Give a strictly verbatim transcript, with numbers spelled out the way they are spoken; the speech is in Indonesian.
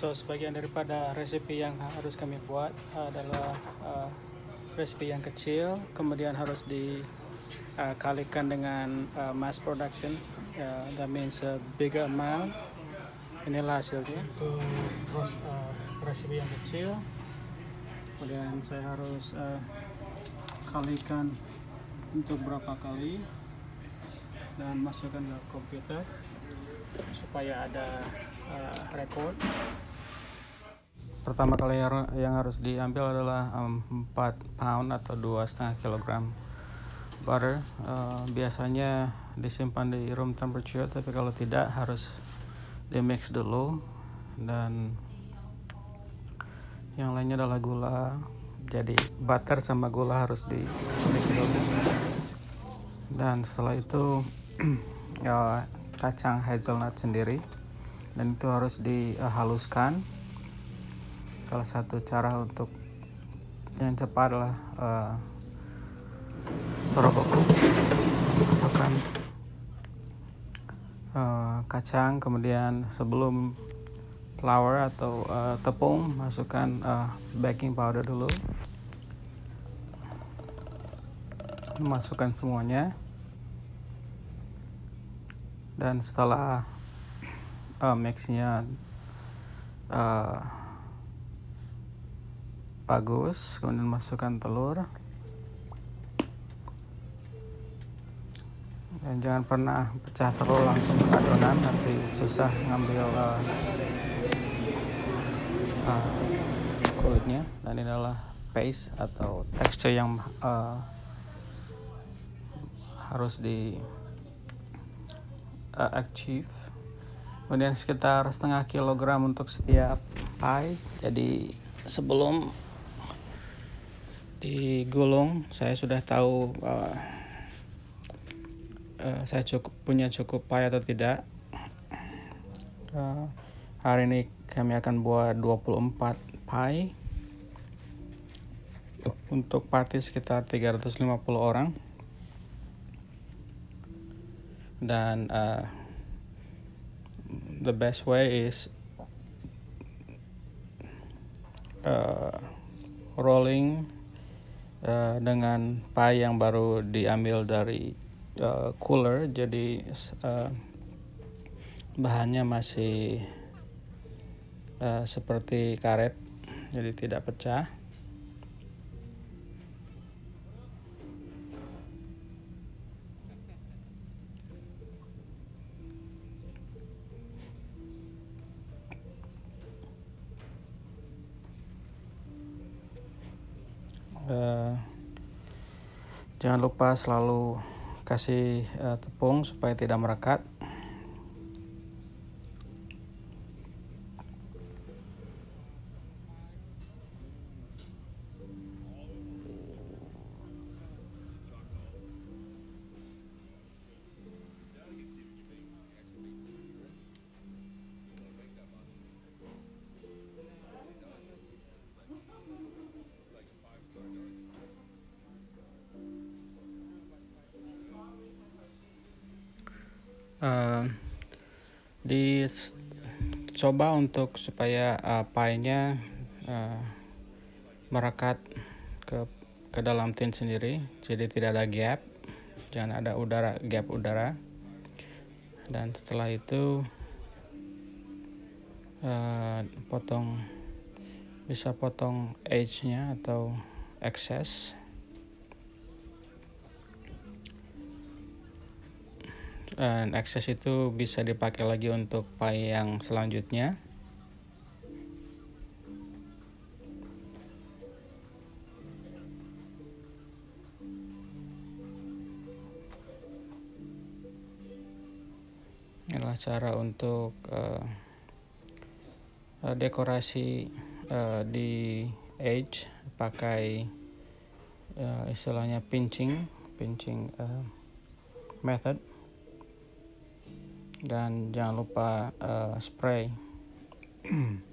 So sebagian daripada resepi yang harus kami buat adalah uh, resepi yang kecil, kemudian harus dikalikan uh, dengan uh, mass production, uh, that means a bigger amount. Inilah hasilnya untuk uh, resepi yang kecil. Kemudian saya harus uh, kalikan untuk berapa kali dan masukkan ke komputer supaya ada uh, record. Pertama kali yang harus diambil adalah um, empat pound atau dua setengah kilogram butter. Uh, biasanya disimpan di room temperature, tapi kalau tidak harus di mix dulu. Dan yang lainnya adalah gula. Jadi butter sama gula harus di mix dulu. Dan setelah itu ya, kacang hazelnut sendiri, dan itu harus dihaluskan. Salah satu cara untuk yang cepat adalah uh, roboku. Masukkan uh, kacang, kemudian sebelum flour atau uh, tepung, masukkan uh, baking powder dulu. Masukkan semuanya, dan setelah uh, mixnya uh, bagus, kemudian masukkan telur. Dan jangan pernah pecah telur langsung ke adonan, nanti susah ngambil uh, uh, kulitnya. Dan ini adalah paste atau tekstur yang uh, harus di uh, achieve. Kemudian sekitar setengah kilogram untuk setiap pie. Jadi sebelum digulung, saya sudah tahu uh, uh, saya cukup punya cukup pie atau tidak. Uh, hari ini kami akan buat dua puluh empat pie untuk party sekitar tiga ratus lima puluh orang. Dan uh, the best way is uh, rolling uh, dengan pie yang baru diambil dari uh, cooler, jadi uh, bahannya masih uh, seperti karet, jadi tidak pecah. Uh, jangan lupa selalu kasih uh, tepung supaya tidak merekat. Uh, dicoba untuk supaya uh, pie-nya uh, merekat ke ke dalam tin sendiri, jadi tidak ada gap, jangan ada udara gap udara. Dan setelah itu uh, potong bisa potong edge-nya atau excess. Dan excess itu bisa dipakai lagi untuk pie yang selanjutnya. Inilah cara untuk uh, dekorasi uh, di edge pakai uh, istilahnya pinching pinching uh, method. Dan jangan lupa uh, spray